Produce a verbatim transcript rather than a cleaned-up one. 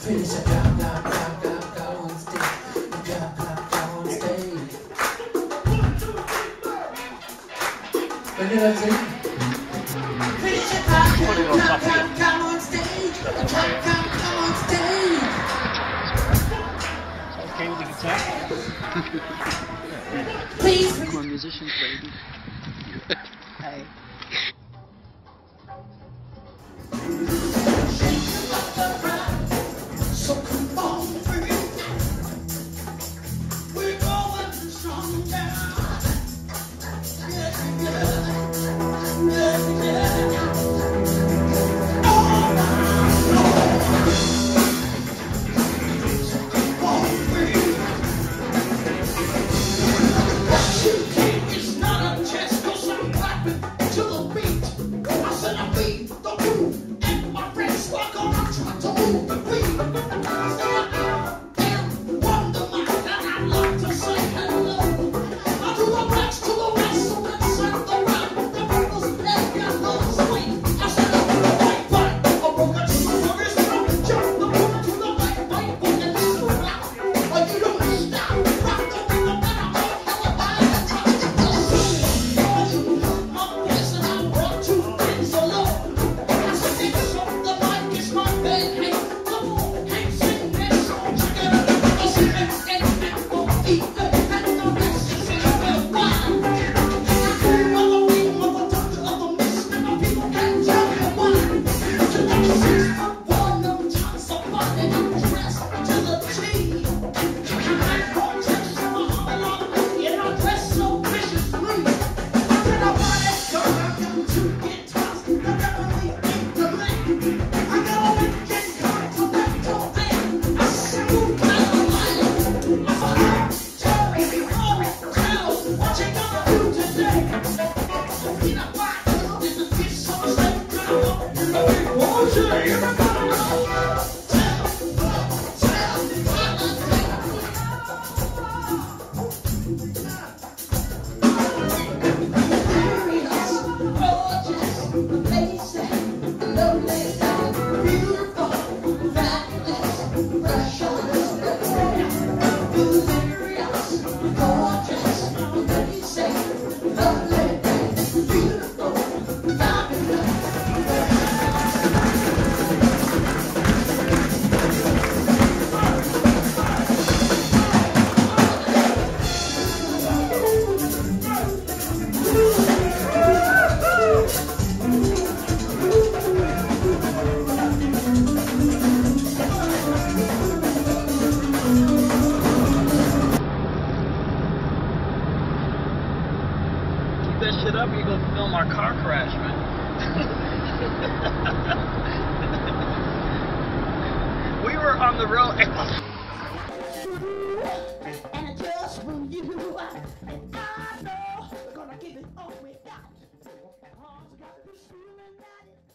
Felicia, go, go, go, go, go on stage. Go, go, go on stage. When did I sing? Felicia, go, go, go, go, go on stage. Go, go, go on stage. Okay with the guitar? Please. We're musicians, baby. Hey. So come on, baby. We're going strong down. Yeah, yeah, yeah, yeah. Oh, no. So come on, baby. What you think is not a test, 'cause I'm clapping to the beat. I said I beat the groove, and my friends walk on. I try to move the beat. Up, you go film our car crash, man. We were on the road. And just from you, and I know we're gonna give it all we got.